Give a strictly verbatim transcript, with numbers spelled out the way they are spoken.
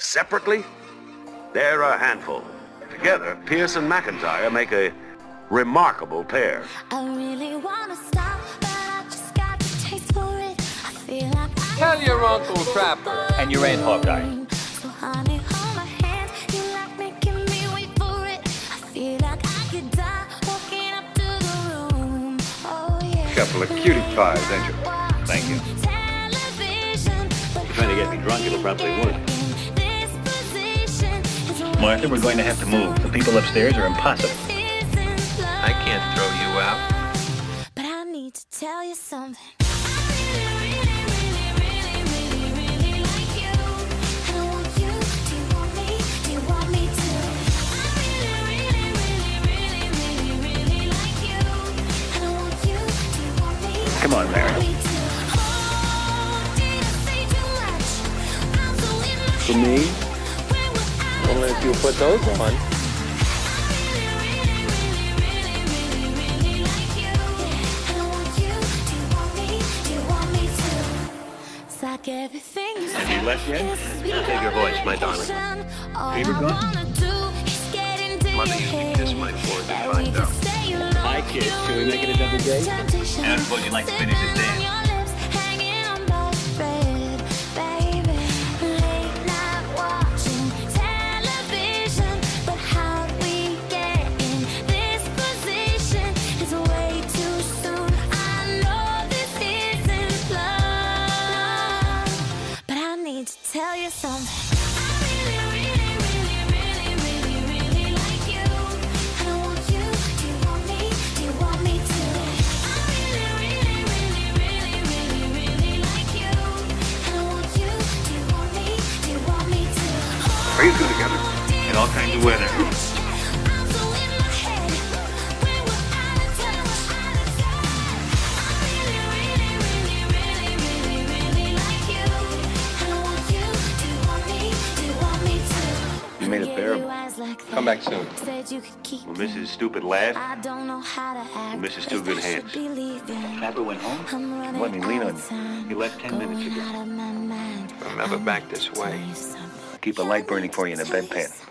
Separately, they're a handful. Together, Pierce and McIntyre make a remarkable pair. I really wanna stop, but I just got the taste for it. I feel like I Tell your Uncle Trapper and your Aunt Hawkeye. So honey, hold my hand. You like making me wait for it. I feel like I could die walking up to the room. Oh yeah. Couple of cutie pies, ain't you? Thank you. You're trying to get me drunk, it'll probably work. Martha, we're going to have to move. The people upstairs are impossible. I can't throw you out. But I need to tell you something. Come on, Mary. For me? Only if you put those on. Like everything you Have you left yet? Save your voice, my darling. Fever gone? Mother used to kiss my forehead to find out. Hi, kids. Shall we make it a double date? And I suppose you'd like to finish this dance. To tell you something. Are you two together? In all kinds of weather. You made it bearable. Come back soon. Will Missus Stupid laugh? Will Missus Two Good Hands? Trapper went home? Let me lean on you. He left ten minutes ago. I'm never back this way. Keep a light burning for you in a bedpan.